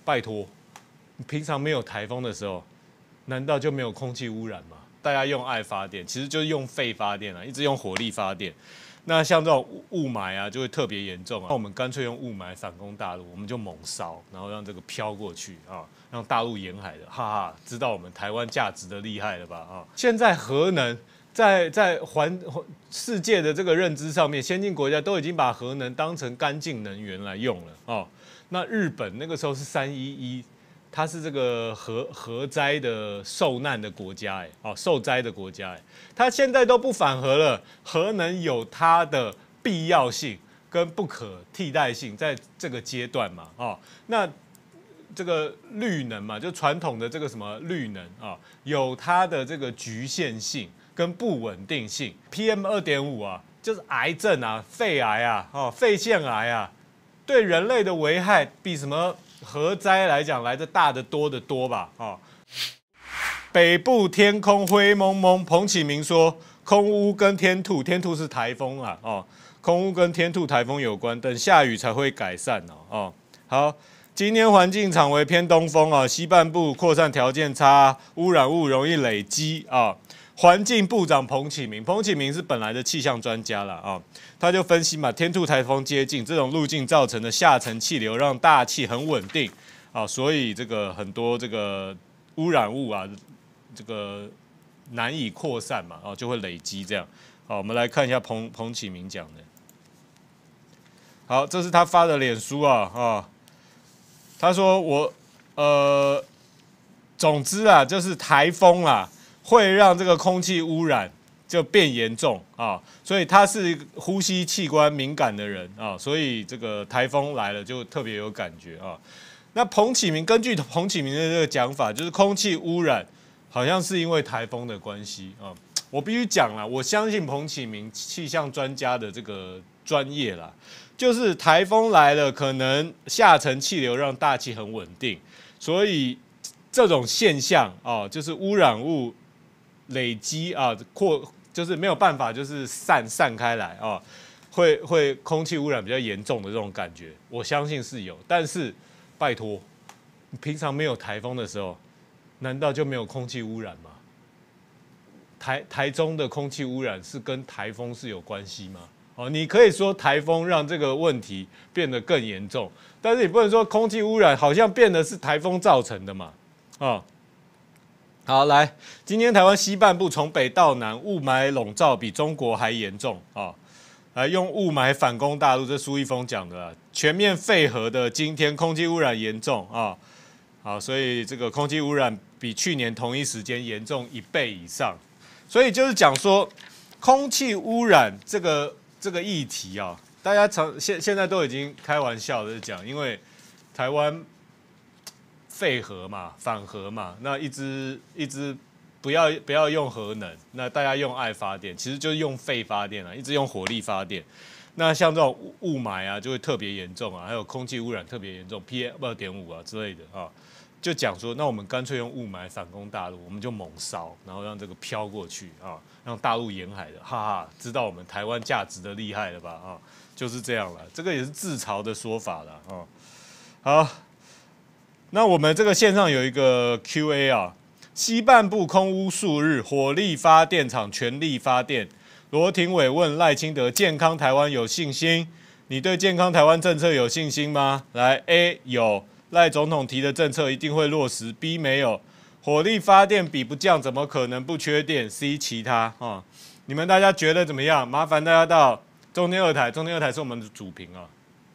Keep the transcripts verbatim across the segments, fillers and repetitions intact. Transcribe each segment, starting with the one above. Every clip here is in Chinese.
拜托，平常没有台风的时候，难道就没有空气污染吗？大家用爱发电，其实就是用废发电啊，一直用火力发电。那像这种雾霾啊，就会特别严重啊。那我们干脆用雾霾反攻大陆，我们就猛烧，然后让这个飘过去啊，让大陆沿海的哈哈知道我们台湾价值的厉害了吧啊！现在核能在在环世界的这个认知上面，先进国家都已经把核能当成干净能源来用了哦。那日本那个时候是三一一。它是这个核核灾的受难的国家，哎，哦，受灾的国家，哎，它现在都不反核了，核能有它的必要性跟不可替代性，在这个阶段嘛，哦，那这个绿能嘛，就传统的这个什么绿能啊，有它的这个局限性跟不稳定性 ，P M 二点五啊，就是癌症啊，肺癌啊，哦，肺腺癌啊，对人类的危害比什么？核灾来讲，来的大的多的多吧，哦。北部天空灰蒙蒙，彭启明说，空污跟天兔，天兔是台风啊，哦，空污跟天兔台风有关，等下雨才会改善哦，哦，好，今天环境场为偏东风啊，西半部扩散条件差，污染物容易累积啊。环境部长彭启明，彭启明是本来的气象专家了啊，他就分析嘛，天兔台风接近，这种路径造成的下沉气流让大气很稳定啊，所以这个很多这个污染物啊，这个难以扩散嘛，啊，就会累积这样。好，我们来看一下彭彭启明讲的。好，这是他发的脸书啊啊，他说我呃，总之啊，就是台风啊。会让这个空气污染就变严重啊，所以他是呼吸器官敏感的人啊，所以这个台风来了就特别有感觉啊。那彭启明根据彭启明的这个讲法，就是空气污染好像是因为台风的关系啊。我必须讲啦，我相信彭启明气象专家的这个专业啦，就是台风来了，可能下沉气流让大气很稳定，所以这种现象啊，就是污染物。累积啊，扩就是没有办法，就是散散开来啊，会会空气污染比较严重的这种感觉，我相信是有。但是拜托，平常没有台风的时候，难道就没有空气污染吗？台台中的空气污染是跟台风是有关系吗？哦，你可以说台风让这个问题变得更严重，但是你不能说空气污染好像变得是台风造成的嘛，啊。好，来，今天台湾西半部从北到南雾霾笼罩，比中国还严重啊！来用雾霾反攻大陆，这苏一峰讲的啦。全面废核的今天，空气污染严重啊！好，所以这个空气污染比去年同一时间严重一倍以上。所以就是讲说，空气污染这个这个议题啊，大家常现现在都已经开玩笑的讲，因为台湾。废核嘛，反核嘛，那一直一直不要不要用核能，那大家用爱发电，其实就是用废发电啊，一直用火力发电。那像这种雾霾啊，就会特别严重啊，还有空气污染特别严重 ，P M 二点五啊之类的啊，就讲说，那我们干脆用雾霾反攻大陆，我们就猛烧，然后让这个飘过去啊，让大陆沿海的哈哈知道我们台湾价值的厉害了吧啊，就是这样了，这个也是自嘲的说法了啊。好。那我们这个线上有一个 Q A 啊，西半部空污数日，火力发电厂全力发电。罗廷伟问赖清德：健康台湾有信心？你对健康台湾政策有信心吗？来 ，A 有，赖总统提的政策一定会落实 ；B 没有，火力发电比不降，怎么可能不缺电 ？C 其他啊，你们大家觉得怎么样？麻烦大家到中天二台，中天二台是我们的主评啊。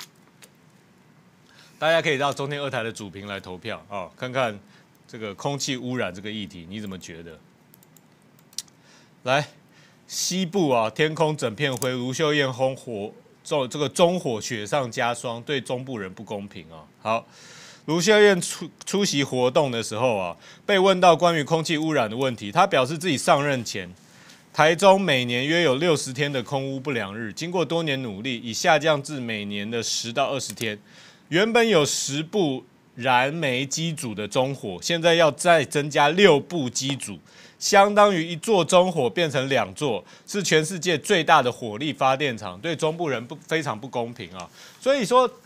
大家可以到中天二台的主评来投票啊、哦，看看这个空气污染这个议题你怎么觉得？来，西部啊，天空整片灰，卢秀燕轰火，这这个中火雪上加霜，对中部人不公平啊。好，卢秀燕出出席活动的时候啊，被问到关于空气污染的问题，她表示自己上任前，台中每年约有六十天的空污不良日，经过多年努力，已下降至每年的十到二十天。原本有十部燃煤机组的中火，现在要再增加六部机组，相当于一座中火变成两座，是全世界最大的火力发电厂，对中部人不非常不公平啊！所以说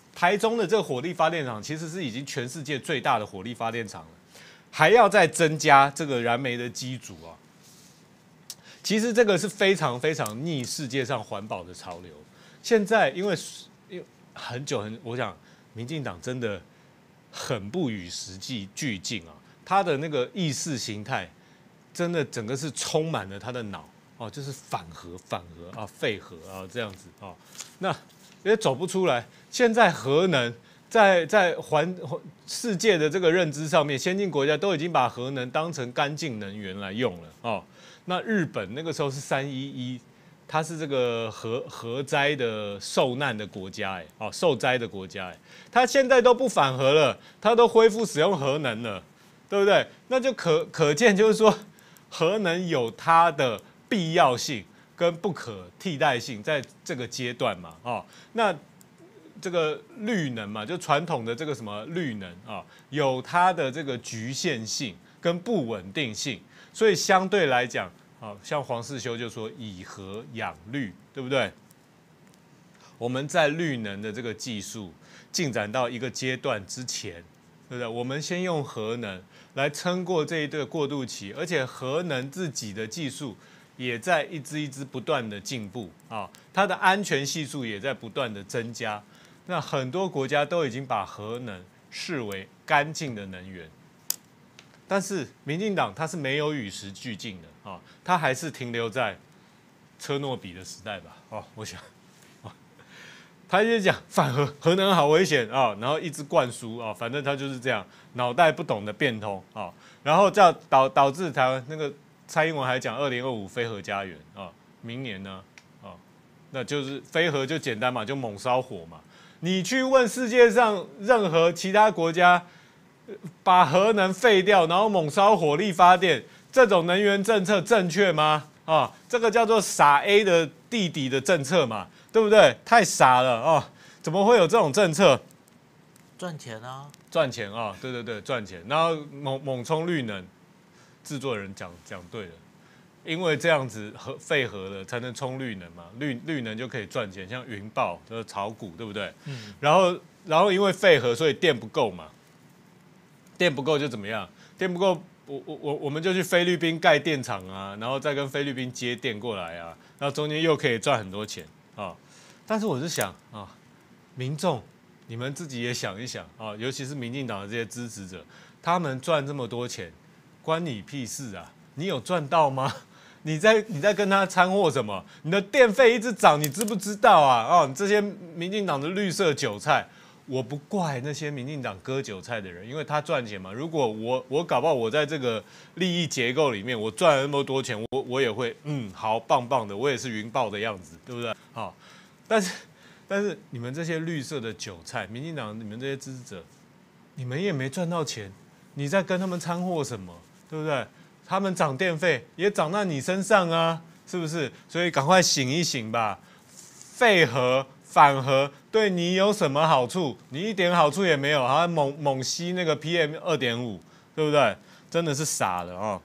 台中的这个火力发电厂其实是已经全世界最大的火力发电厂了，还要再增加这个燃煤的机组啊。其实这个是非常非常逆世界上环保的潮流。现在因为因为很久很，我想民进党真的很不与时俱进啊，他的那个意识形态真的整个是充满了他的脑哦，就是反核反核啊，废核啊这样子啊，那也走不出来。现在核能在在环世界的这个认知上面，先进国家都已经把核能当成干净能源来用了哦。那日本那个时候是三一一，它是这个核核灾的受难的国家，哎，哦，受灾的国家，哎，它现在都不反核了，它都恢复使用核能了，对不对？那就可可见，就是说核能有它的必要性跟不可替代性，在这个阶段嘛，哦，那这个绿能嘛，就传统的这个什么绿能啊，有它的这个局限性跟不稳定性，所以相对来讲，啊，像黄世修就说以核养绿，对不对？我们在绿能的这个技术进展到一个阶段之前，对不对？我们先用核能来撑过这一个过渡期，而且核能自己的技术也在一支一支不断的进步啊，它的安全系数也在不断的增加。那很多国家都已经把核能视为干净的能源，但是民进党它是没有与时俱进的啊，它还是停留在车诺比的时代吧？哦，我想，哦，他就讲反核核能好危险啊，然后一直灌输啊，反正他就是这样，脑袋不懂得变通啊，然后这样导导致台湾那个蔡英文还讲二零二五非核家园啊，明年呢啊，那就是非核就简单嘛，就猛烧火嘛。你去问世界上任何其他国家，把核能废掉，然后猛烧火力发电，这种能源政策正确吗？啊，这个叫做傻 A 的弟弟的政策嘛，对不对？太傻了啊！怎么会有这种政策？ 赚钱啊， 赚钱啊！对对对，赚钱。然后猛猛冲绿能，制作人讲讲对了。因为这样子核废核了，才能冲绿能嘛，绿绿能就可以赚钱，像云豹就是炒股，对不对？嗯。然后然后因为废核，所以电不够嘛，电不够就怎么样？电不够，我我我我们就去菲律宾盖电厂啊，然后再跟菲律宾接电过来啊，然后中间又可以赚很多钱啊。但是我是想啊，民众你们自己也想一想啊，尤其是民进党的这些支持者，他们赚这么多钱，关你屁事啊？你有赚到吗？你在你在跟他掺和什么？你的电费一直涨，你知不知道啊？哦，你这些民进党的绿色韭菜，我不怪那些民进党割韭菜的人，因为他赚钱嘛。如果我我搞不好我在这个利益结构里面，我赚了那么多钱，我我也会嗯好棒棒的，我也是云豹的样子，对不对？好，但是但是你们这些绿色的韭菜，民进党你们这些支持者，你们也没赚到钱，你在跟他们掺和什么？对不对？他们涨电费也涨到你身上啊，是不是？所以赶快醒一醒吧！废核反核对你有什么好处？你一点好处也没有，还猛猛吸那个 P M 二点五，对不对？真的是傻了哦！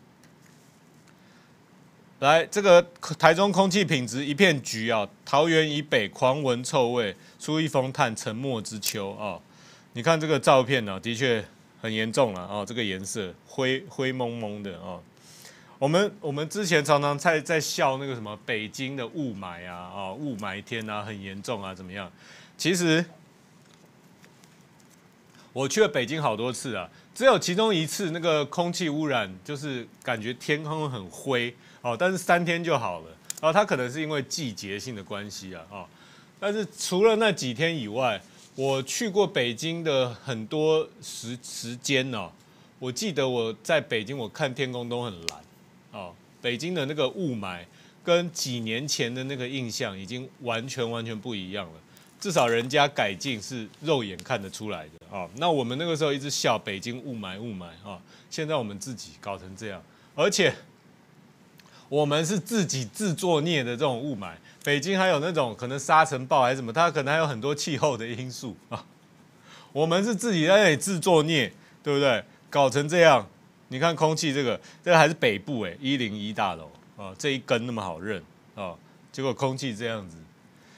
来，这个台中空气品质一片橘啊，桃园以北狂闻臭味，出一风叹沉默之秋啊！你看这个照片呢、啊，的确。很严重了哦，这个颜色灰灰蒙蒙的哦。我们我们之前常常在在笑那个什么北京的雾霾啊，哦雾霾天啊，很严重啊，怎么样？其实我去了北京好多次啊，只有其中一次那个空气污染，就是感觉天空很灰哦，但是三天就好了。然后它可能是因为季节性的关系啊，哦，但是除了那几天以外。我去过北京的很多时时间哦，我记得我在北京，我看天空都很蓝哦。北京的那个雾霾跟几年前的那个印象已经完全完全不一样了。至少人家改进是肉眼看得出来的啊、哦。那我们那个时候一直笑北京雾霾雾霾啊、哦，现在我们自己搞成这样，而且我们是自己自作孽的这种雾霾。北京还有那种可能沙尘暴还是什么，它可能还有很多气候的因素啊。我们是自己在那里自作孽，对不对？搞成这样，你看空气这个，这个还是北部哎，一零一大楼啊，这一根那么好认啊，结果空气这样子。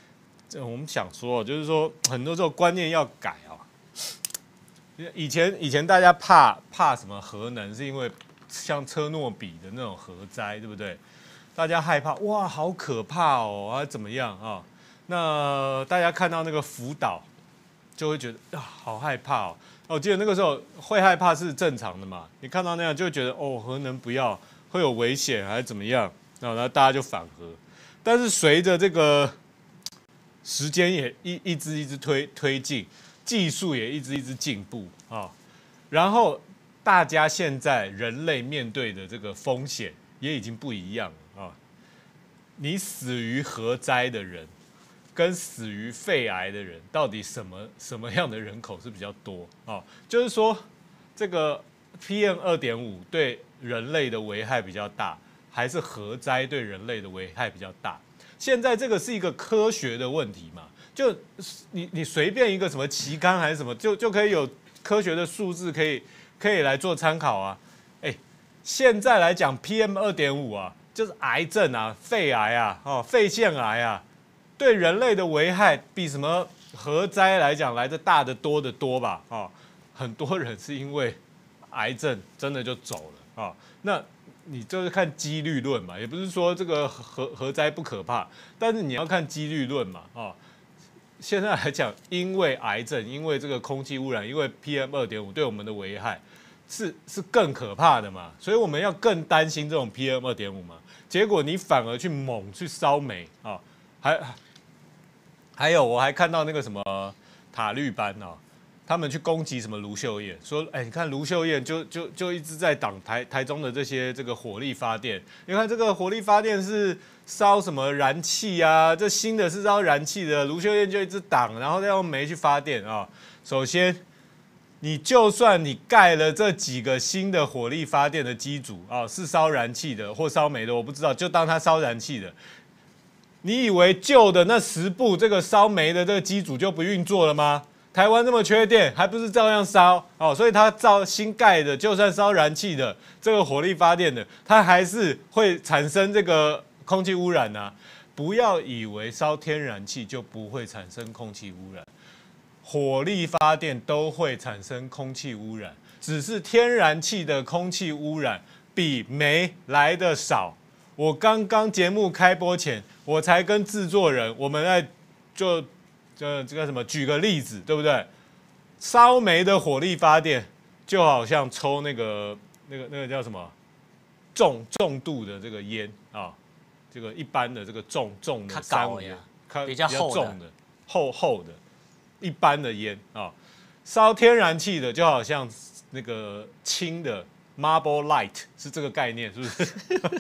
这我们想说，就是说很多时候观念要改啊。以前以前大家怕怕什么核能，是因为像车诺比的那种核灾，对不对？大家害怕，哇，好可怕哦，啊怎么样啊？那大家看到那个福岛，就会觉得啊，好害怕哦。我记得那个时候会害怕是正常的嘛，你看到那样就会觉得哦，核能不要，会有危险还是怎么样？然后大家就反核。但是随着这个时间也一一直一直推推进。技术也一直一直进步啊，然后大家现在人类面对的这个风险也已经不一样了啊。你死于核灾的人，跟死于肺癌的人，到底什么什么样的人口是比较多啊？就是说，这个 P M 二点五 对人类的危害比较大，还是核灾对人类的危害比较大？现在这个是一个科学的问题嘛？就你你随便一个什么期刊还是什么，就就可以有科学的数字可以可以来做参考啊。哎，现在来讲 P M 二点五 啊，就是癌症啊、肺癌啊、哦肺腺癌啊，对人类的危害比什么核灾来讲来的大得多得多吧？哦，很多人是因为癌症真的就走了啊、哦。那你就是看几率论嘛，也不是说这个核核灾不可怕，但是你要看几率论嘛，哦。现在来讲，因为癌症，因为这个空气污染，因为 P M 二点五 对我们的危害是是更可怕的嘛，所以我们要更担心这种 P M 二点五嘛。结果你反而去猛去烧煤啊、哦，还还有我还看到那个什么塔绿班啊、哦，他们去攻击什么卢秀燕，说哎，你看卢秀燕就就就一直在挡台台中的这些这个火力发电，你看这个火力发电是。烧什么燃气啊？这新的是烧燃气的，卢秀燕就一直挡，然后再用煤去发电啊。首先，你就算你盖了这几个新的火力发电的机组啊，是烧燃气的或烧煤的，我不知道，就当它烧燃气的。你以为旧的那十部这个烧煤的这个机组就不运作了吗？台湾这么缺电，还不是照样烧哦？所以它照新盖的，就算烧燃气的这个火力发电的，它还是会产生这个。空气污染啊！不要以为烧天然气就不会产生空气污染，火力发电都会产生空气污染，只是天然气的空气污染比煤来的少。我刚刚节目开播前，我才跟制作人我们在就这这个什么举个例子，对不对？烧煤的火力发电就好像抽那个那个那个叫什么重重度的这个烟啊。这个一般的这个重重的三五烟， 比较厚重的厚厚的，一般的烟啊，烧天然气的就好像那个轻的 Marble Light 是这个概念，是不是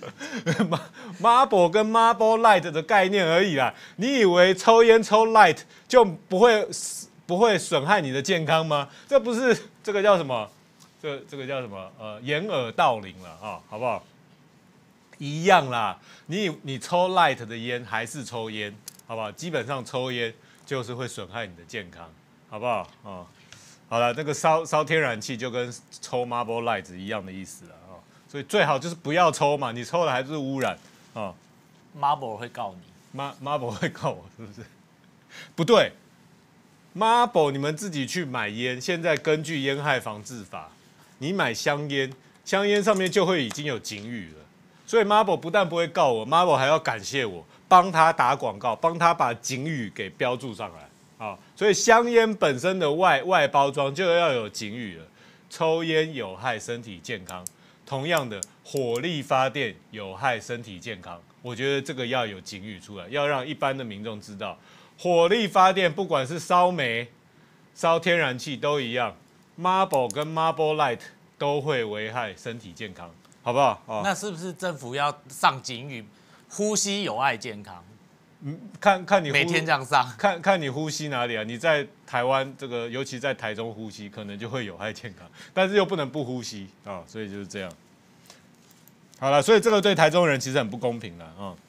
？Marble 跟 Marble Light 的概念而已啦。你以为抽烟抽 Light 就不会不会损害你的健康吗？这不是这个叫什么？这这个叫什么？呃，掩耳盗铃了啊，好不好？一样啦，你你抽 light 的烟还是抽烟，好不好？基本上抽烟就是会损害你的健康，好不好？哦，好了，那个烧烧天然气就跟抽 Marble Light 一样的意思了啊、哦，所以最好就是不要抽嘛，你抽了还是污染啊、哦。 Marble 会告你 ，Mar Marble 会告我是不是？不对 ，Marble 你们自己去买烟，现在根据烟害防治法，你买香烟，香烟上面就会已经有警语了。所以 Marble 不但不会告我 ，Marble 还要感谢我，帮他打广告，帮他把警语给标注上来啊。所以香烟本身的外外包装就要有警语了，抽烟有害身体健康。同样的，火力发电有害身体健康，我觉得这个要有警语出来，要让一般的民众知道，火力发电不管是烧煤、烧天然气都一样 ，Marble 跟 Marble Light 都会危害身体健康。好不好？哦、 那是不是政府要上警语，呼吸有害健康？ 嗯，看看你每天这样上， 看看你呼吸哪里啊？你在台湾这个，尤其在台中呼吸，可能就会有害健康，但是又不能不呼吸啊、哦，所以就是这样。好了，所以这个对台中人其实很不公平了啊。哦、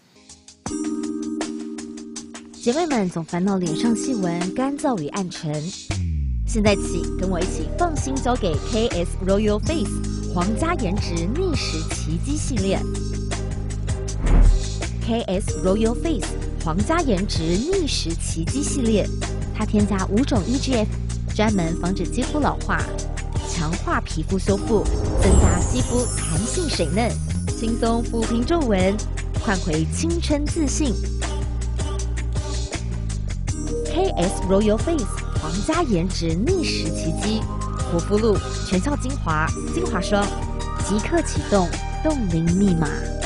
姐妹们总烦恼脸上细纹干燥与暗沉，现在起跟我一起放心交给 K S Royal Face。皇家颜值逆时奇迹系列 ，K S Royal Face 皇家颜值逆时奇迹系列，它添加五种 E G F， 专门防止肌肤老化，强化皮肤修复，增加肌肤弹性水嫩，轻松抚平皱纹，换回青春自信。K S Royal Face 皇家颜值逆时奇迹，活肤露、全效精华、精华霜，即刻启动冻龄密码。